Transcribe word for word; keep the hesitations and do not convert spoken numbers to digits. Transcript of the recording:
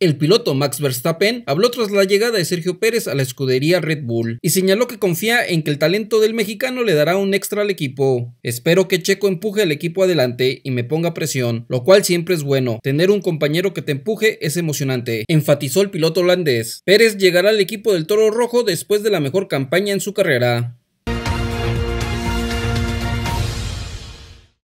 El piloto Max Verstappen habló tras la llegada de Sergio Pérez a la escudería Red Bull y señaló que confía en que el talento del mexicano le dará un extra al equipo. Espero que Checo empuje al equipo adelante y me ponga presión, lo cual siempre es bueno. Tener un compañero que te empuje es emocionante, enfatizó el piloto holandés. Pérez llegará al equipo del Toro Rojo después de la mejor campaña en su carrera.